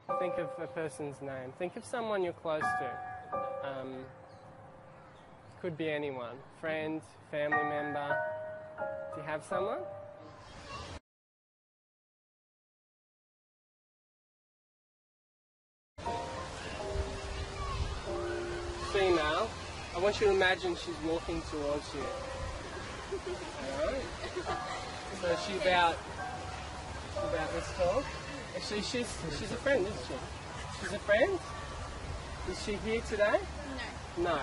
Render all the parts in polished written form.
Think of a person's name. Think of someone you're close to. Could be anyone. Friend, family member. Do you have someone? Female. I want you to imagine she's walking towards you. Alright? So she's about this tall. Actually, she's a friend, isn't she? She's a friend? Is she here today? No. No.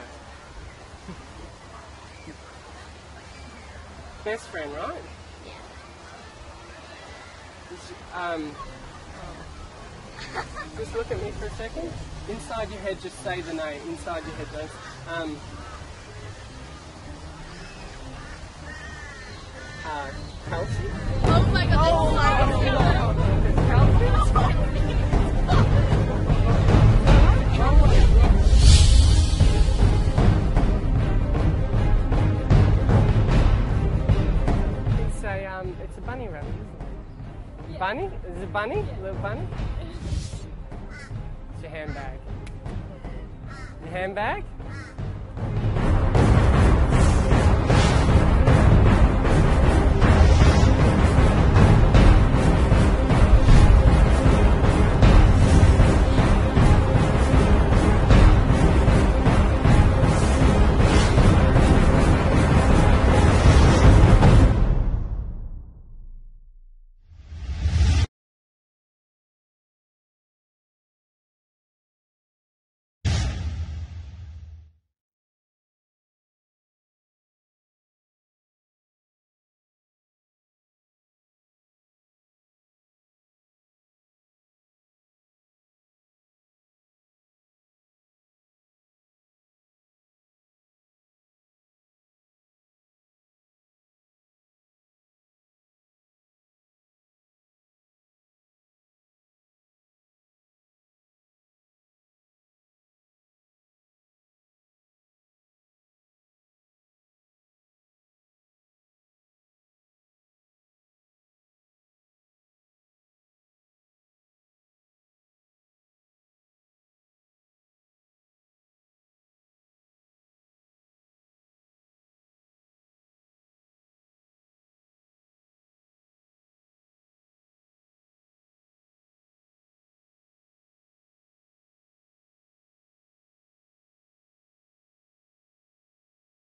Best friend, right? Yeah. Just look at me for a second. Inside your head, just say the name. Inside your head, don't. Kelsey? Oh my god. Oh my god. Kelsey? It's a bunny rabbit, isn't it? Yeah. Bunny? Is it bunny? Yeah. Little bunny? It's your handbag. Your handbag?